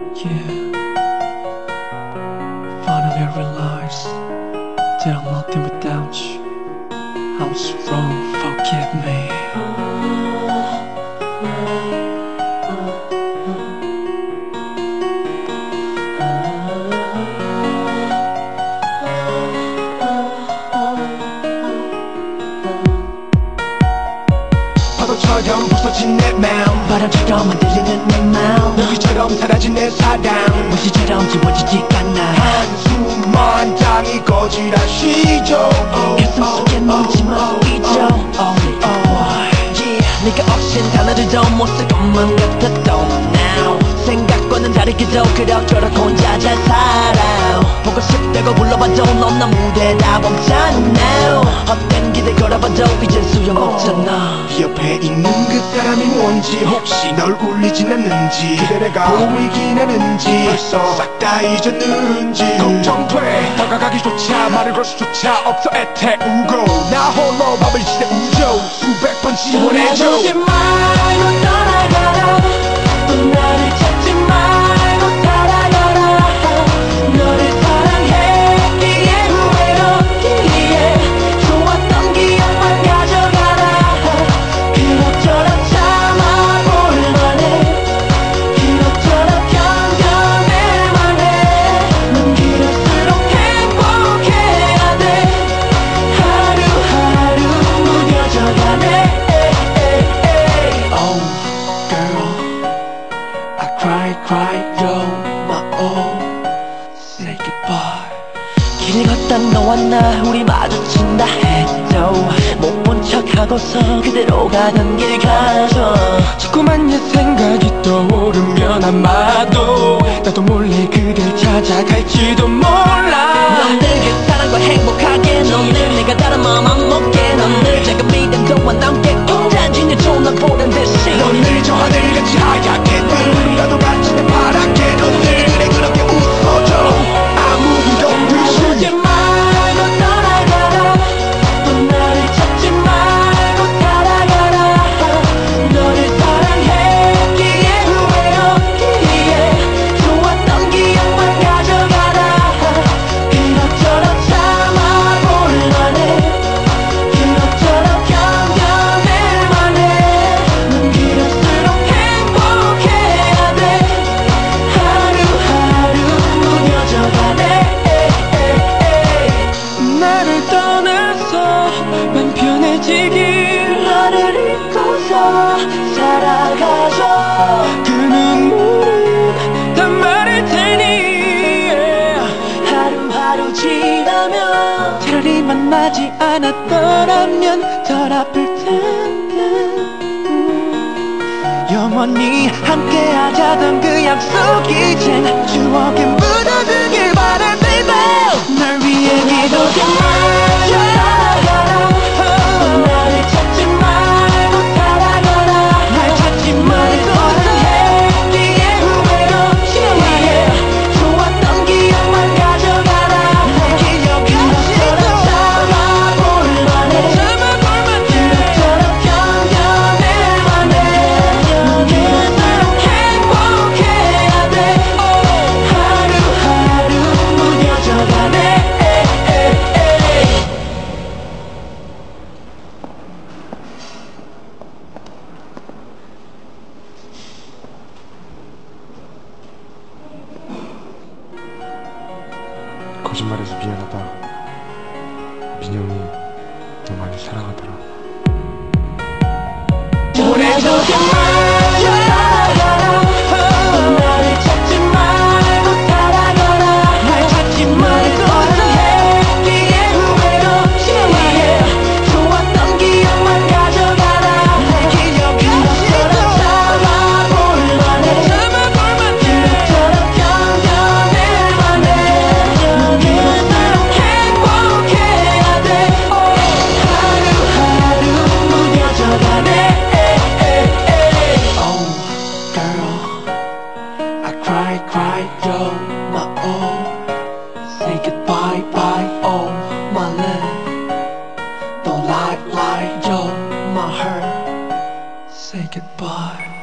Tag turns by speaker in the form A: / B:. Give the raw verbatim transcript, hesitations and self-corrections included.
A: Yeah, finally I realized that I'm nothing without you. I was wrong, forgive me.
B: 파도처럼 부서진 내 마음,
A: 바람처럼 흔들리는 내 마음,
B: 모기처럼 사라진 내 사랑,
A: 무시처럼 지워지지가 않아.
B: 한숨만 장이 거지라시죠.
A: 가슴 속에 묻지만 잊어. Only a boy. Yeah, 네가 없인 단어들도 못 쓸 것만 같았던 now. 생각과는 다르게도 그럭저럭 혼자 잘 살아. 보고 싶다고 불러봐도 넌 나 무대에 다 멈췄나. 헛된 기대 걸어봐도 이젠 소용없잖아.
B: 옆에 있는 그 사람이 뭔지, 혹시 널 울리진 않는지, 그대 내가 보이긴 하는지, 벌써 싹 다 잊었는지 걱정돼. 다가가기조차 말을 걸 수조차 없어 애태우고, 나 홀로 밤을 지새우죠. 수백 번 지원해줘.
A: 보지 말고 떠나가라. 또 나를 찾지 말고 따라가라. 너를 사랑했기에 후회였기에 좋았던 기억만 가져가라. 그럭저럭 참아볼만해. 그럭저럭 견뎌낼만해. 넌 길을수록 행복해야 돼. 하루하루 무뎌져가네. Oh girl, I cry, cry, yo, my all, say goodbye. 길을 걷다 너와 나 우리 마주친다 해도 못 본 척하고서 그대로 가던 길 가죠.
B: 자꾸만 옛 생각이 떠오르면 아마도 나도 몰래 그댈 찾아갈지도 몰라.
A: 넌 늘 그 사랑과 행복하게, 넌 늘 내가 다른 마음 안 먹게, 넌 늘 작은 믿음도와 남게 온전히 내 존나 보는 듯이.
B: 넌 늘 저 하늘같이 하얗게, 늘 나도 같이 내 파랗게, 넌 늘 그래 그렇게 웃어줘. 아무 일 없듯이.
A: 보지 말고 떠나가라. 또 나를 찾지 말고 따라가라. 너를 사랑했기에 후회였기에 좋았던 기억만 가져가라. 그럭저럭 참아볼만해. 그럭저럭 견뎌낼만해. 넌 길을수록 행복해야 돼. 하루하루 무뎌져가네.
B: 나를 떠나서 맘 편해지길,
A: 너를 잊고서 살아가죠.
B: 그 눈물은 다 말할 테니.
A: 하루하루 지나면 차라리 만나지 않았더라면 덜 아플 텐데. 음, 영원히 함께하자던 그 약속 이젠 추억에 묻어두길 바래 baby. 날 위해 기도해. 따라가라. 또 나를 찾지 말고 따라가라. 날 찾지 말고 사랑했기에 후회였기에 좋았던 기억만 가져가라. 날 기억하지도 참아볼만해. 그럭저럭 견뎌낼만해. 넌 길을수록 행복해야 돼. 하루하루 무뎌져가네.
C: 거짓말해서 미안하다. 민영이 너 많이 사랑하더라.
A: 보내주지 말고 따라가라. 또 나를 찾지 말고 따라가라. 날 찾지 말고 사랑했기에 후회였기에 좋았던 기억만 가져가라. 날 기억하지도 참아볼만해. 그럭저럭 견뎌낼만해. 넌 길을수록 행복해야 돼. 하루하루 무뎌져가네. Oh girl, I cry, cry, yo, my all, say goodbye, bye, oh my love. Don't lie, lie, yo, my heart, say goodbye.